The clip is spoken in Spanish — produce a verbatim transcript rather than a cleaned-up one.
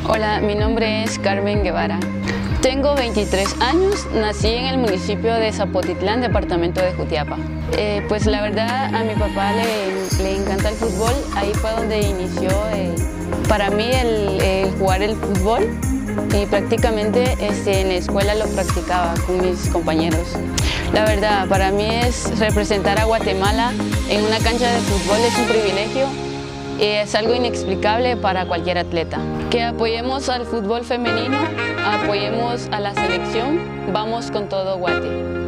Hola, mi nombre es Carmen Guevara. Tengo veintitrés años, nací en el municipio de Zapotitlán, departamento de Jutiapa. Eh, pues la verdad a mi papá le, le encanta el fútbol, ahí fue donde inició eh, para mí el, el jugar el fútbol y prácticamente este, en la escuela lo practicaba con mis compañeros. La verdad, para mí es representar a Guatemala en una cancha de fútbol es un privilegio y es algo inexplicable para cualquier atleta. Que apoyemos al fútbol femenino, apoyemos a la selección, vamos con todo Guate.